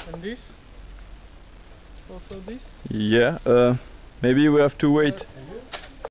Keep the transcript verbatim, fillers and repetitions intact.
And this? Also this? Yeah, uh, maybe we have to wait